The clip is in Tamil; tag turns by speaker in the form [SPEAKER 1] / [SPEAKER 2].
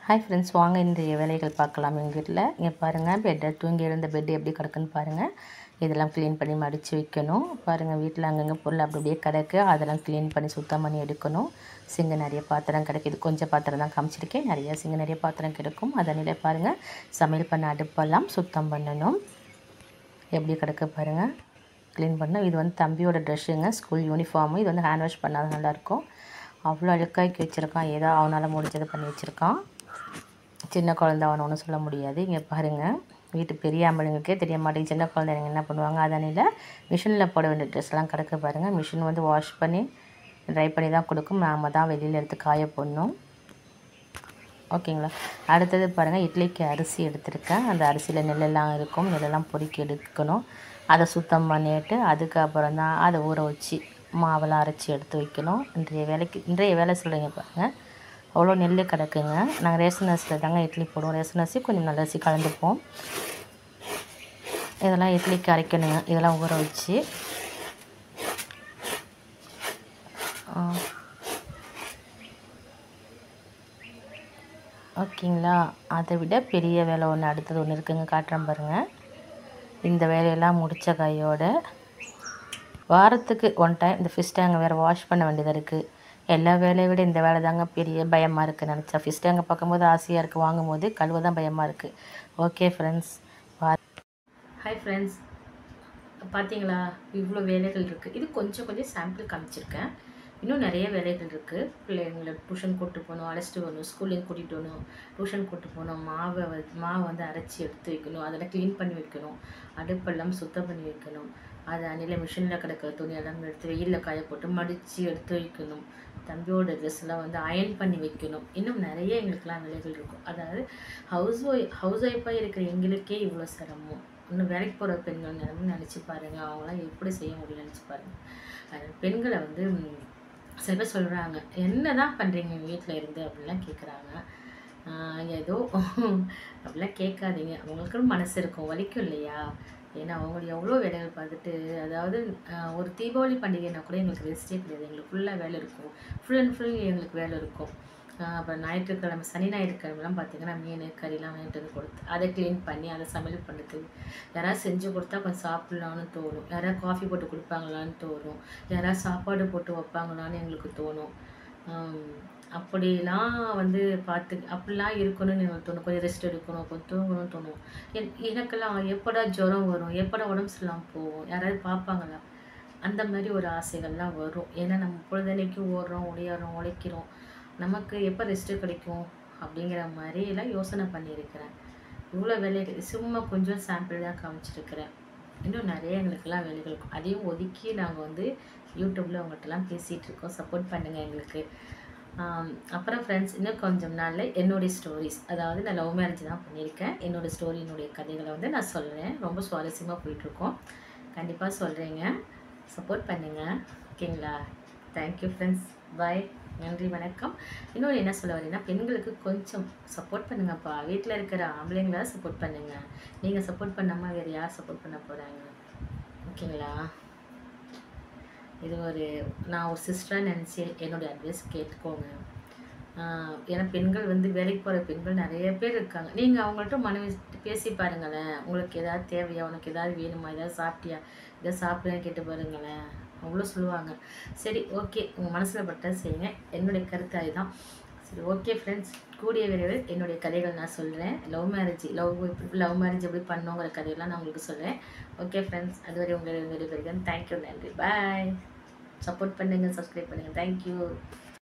[SPEAKER 1] ஹாய் ஃப்ரெண்ட்ஸ், வாங்க இன்றைய வேலைகள் பார்க்கலாம். எங்கள் வீட்டில் இங்கே பாருங்கள், பெட்டை தூங்கி எழுந்த பெட்டு எப்படி கிடக்குன்னு பாருங்கள். இதெல்லாம் க்ளீன் பண்ணி மடித்து வைக்கணும். பாருங்கள், வீட்டில் அங்கங்கே பொருள் அப்படி அப்படியே கிடக்கு. அதெல்லாம் க்ளீன் பண்ணி சுத்தம் பண்ணி எடுக்கணும். சிங்கு நிறைய பாத்திரம் கிடைக்கிது. கொஞ்சம் பாத்திரம் தான் காமிச்சிருக்கேன், நிறைய சிங்கு நிறைய பாத்திரம் கிடைக்கும். அதனில பாருங்கள், சமையல் பண்ண அடுப்பெல்லாம் சுத்தம் பண்ணணும். எப்படி கிடக்கு பாருங்கள், க்ளீன் பண்ணணும். இது வந்து தம்பியோட ட்ரெஸ்ஸுங்க, ஸ்கூல் யூனிஃபார்மு. இது வந்து ஹேண்ட் வாஷ் பண்ணால் நல்லாயிருக்கும். அவ்வளோ அழுக்காக்கி வச்சுருக்கான். ஏதோ அவனால் முடிஞ்சதை பண்ணி வச்சுருக்கான். சின்ன குழந்தை அவனை ஒன்றும் சொல்ல முடியாது. இங்கே பாருங்கள், வீட்டு பெரிய ஆம்பளைங்களுக்கே தெரிய மாட்டேங்குது சின்ன குழந்தைங்க என்ன பண்ணுவாங்க. அதனில் மிஷினில் போட வேண்டிய ட்ரெஸ்லாம் கிடக்க பாருங்கள். மிஷின் வந்து வாஷ் பண்ணி ட்ரை பண்ணி தான் கொடுக்கும். நாம் தான் வெளியில் எடுத்து காய போடணும். ஓகேங்களா. அடுத்தது பாருங்கள், இட்லிக்கு அரிசி எடுத்துருக்கேன். அந்த அரிசியில் நெல்லெல்லாம் இருக்கும். நெல்லெல்லாம் பொறுக்கி எடுக்கணும். அதை சுத்தம் பண்ணிவிட்டு அதுக்கப்புறம் தான் அதை ஊற வச்சு மாவெல்லாம் அரைச்சி எடுத்து வைக்கணும். இன்றைய வேலை சொல்கிறீங்க பாருங்கள். அவ்வளோ நெல் கிடக்குங்க. நாங்கள் ரேஷன் அரிசியில் தாங்க இட்லி போடுவோம். ரேஷன் அரிசி கொஞ்சம் நல்ல அரிசி கலந்துப்போம். இதெல்லாம் இட்லிக்கு அரைக்கணுங்க. இதெல்லாம் ஊற வச்சு ஓகேங்களா. அதை விட பெரிய வேலை ஒன்று அடுத்தது ஒன்று இருக்குங்க, காட்டுறேன் பாருங்கள். இந்த வேலையெல்லாம் முடித்த கையோட வாரத்துக்கு ஒன் டைம் இந்த ஃபிஷ் டேங்கை வேறு வாஷ் பண்ண வேண்டியதாக இருக்குது. எல்லா வேலையை விட இந்த வேலை தாங்க பெரிய பயமாக இருக்குது. நினச்சா ஃபிஷ் டேங்கை பார்க்கும்போது ஆசையாக இருக்குது, வாங்கும்போது கழுவ தான் பயமாக இருக்குது. ஓகே ஃப்ரெண்ட்ஸ், ஹாய் ஃப்ரெண்ட்ஸ், பார்த்தீங்களா இவ்வளோ வேலைகள் இருக்குது. இது கொஞ்சம் கொஞ்சம் சாம்பிள் காமிச்சிருக்கேன். இன்னும் நிறைய வேலைகள் இருக்குது. பிள்ளைங்களை டியூஷன் கூப்பிட்டு போகணும், அழைச்சிட்டு வரணும், ஸ்கூல்லேயும் கூட்டிகிட்டு வரணும், டியூஷன் கூப்பிட்டு போகணும், மாவை வந்து அரைச்சி எடுத்து வைக்கணும், அதெல்லாம் க்ளீன் பண்ணி வைக்கணும், அடுப்பெல்லாம் சுத்தம் பண்ணி வைக்கணும், அது அன்னில் மிஷினில் கிடக்கிற துணியெல்லாம் எடுத்து வெயிலில் காய போட்டு மடித்து எடுத்து வைக்கணும், தம்பியோட ட்ரெஸ்ஸெல்லாம் வந்து அயன் பண்ணி வைக்கணும். இன்னும் நிறைய எங்களுக்கெல்லாம் வேலைகள் இருக்கும். அதாவது ஹவுஸ் ஒய்ஃபாக இருக்கிற எங்களுக்கே இவ்வளோ சிரமம். இன்னும் வேலைக்கு போகிற பெண்கள் நினச்சி பாருங்கள், அவங்களாம் எப்படி செய்ய முடியும்னு நினச்சி பாருங்கள். அது பெண்களை வந்து சில பேர் சொல்கிறாங்க, என்ன தான் பண்ணுறீங்க வீட்டில் இருந்து அப்படிலாம் கேட்குறாங்க. ஏதோ அப்படிலாம் கேட்காதீங்க. அவங்களுக்குன்னு மனசு இருக்கும், வலிக்கும் இல்லையா. ஏன்னா அவங்களுடைய எவ்வளோ வேலைகள் பார்த்துட்டு, அதாவது ஒரு தீபாவளி பண்டிகைனா கூட எங்களுக்கு ரெஸ்ட்டே கிடையாது. எங்களுக்கு ஃபுல்லாக வேலை இருக்கும், ஃபுல் அண்ட் ஃபுல் எங்களுக்கு வேலை இருக்கும். அப்புறம் ஞாயிற்றுக்கிழமை சனி ஞாயிற்றுக்கிழமெலாம் பார்த்திங்கன்னா மீன் கறிலாம் வாங்கிட்டு வந்து கொடுத்து அதை க்ளீன் பண்ணி அதை சமையல் பண்ணுறது, யாராவது செஞ்சு கொடுத்தா கொஞ்சம் சாப்பிட்லான்னு தோணும், யாராவது காஃபி போட்டு கொடுப்பாங்களான்னு தோணும், யாராவது சாப்பாடு போட்டு வைப்பாங்களான்னு எங்களுக்கு தோணும். அப்படிலாம் வந்து அப்படிலாம் இருக்கணும்னு எங்களுக்கு தோணும். கொஞ்சம் ரெஸ்ட் எடுக்கணும், கொஞ்சம் தூங்கணும்னு தோணும். எனக்கெல்லாம் எப்படா ஜுரம் வரும், எப்படா உடம்பு சரியில்லாமல் போகும், யாராவது பார்ப்பாங்களா, அந்த மாதிரி ஒரு ஆசைகள்லாம் வரும். ஏன்னா நம்ம பொழுதன்னைக்கும் ஓடுறோம், உழைக்கிறோம், நமக்கு எப்போ ரெஸ்ட்டு கிடைக்கும் அப்படிங்கிற மாதிரிலாம் யோசனை பண்ணியிருக்கிறேன். இவ்வளோ வேலைகள் சும்மா கொஞ்சம் சாம்பிள் தான் காமிச்சிருக்கிறேன். இன்னும் நிறைய எங்களுக்கெல்லாம் வேலைகள் இருக்கும். அதையும் ஒதுக்கி நாங்கள் வந்து யூடியூப்பில் உங்கள்கிட்டலாம் பேசிகிட்ருக்கோம். சப்போர்ட் பண்ணுங்கள் எங்களுக்கு. அப்புறம் ஃப்ரெண்ட்ஸ், இன்னும் கொஞ்சம் நாளில் என்னுடைய ஸ்டோரிஸ், அதாவது நான் லவ் மேரேஜ் தான் பண்ணியிருக்கேன். என்னோடய ஸ்டோரி, என்னுடைய கதைகளை வந்து நான் சொல்கிறேன். ரொம்ப சுவாரஸ்யமாக போயிட்டுருக்கோம். கண்டிப்பாக சொல்கிறேங்க, சப்போர்ட் பண்ணுங்கள். ஓகேங்களா. தேங்க்யூ ஃப்ரெண்ட்ஸ், பாய், நன்றி, வணக்கம். இன்னொன்று என்ன சொல்ல வரீங்கன்னா, பெண்களுக்கு கொஞ்சம் சப்போர்ட் பண்ணுங்கப்பா. வீட்டில் இருக்கிற ஆம்பளைங்களா சப்போர்ட் பண்ணுங்கள். நீங்கள் சப்போர்ட் பண்ணாமல் வேறு யார் சப்போர்ட் பண்ண போகிறாங்க. ஓகேங்களா. இது நான் ஒரு சிஸ்டராக நினச்சி என்னுடைய அட்வைஸ் கேட்டுக்கோங்க. ஏன்னா பெண்கள் வந்து வேலைக்கு போகிற பெண்கள் நிறைய பேர் இருக்காங்க. நீங்கள் அவங்கள்ட்ட மனைவி பேசி பாருங்களேன். உங்களுக்கு எதாவது தேவையா, உனக்கு எதாவது வேணுமா, எதாவது சாப்பிட்டியா, எதாவது சாப்பிடுன்னு கேட்டு பாருங்களேன். அவ்வளோ சொல்லுவாங்க. சரி, ஓகே, உங்கள் மனசில் பட்டதை செய்யுங்க. என்னுடைய கருத்து அதுதான். சரி, ஓகே ஃப்ரெண்ட்ஸ், கூடிய விரைவில் என்னுடைய கதைகள் நான் சொல்கிறேன். லவ் மேரேஜ் எப்படி பண்ணோங்கிற கதையெல்லாம் நான் உங்களுக்கு சொல்கிறேன். ஓகே ஃப்ரெண்ட்ஸ், அதுவரை உங்களை விடைபெறுகிறேன். தேங்க்யூ, நன்றி, பாய். சப்போர்ட் பண்ணுங்கள், சப்ஸ்கிரைப் பண்ணுங்கள். தேங்க்யூ.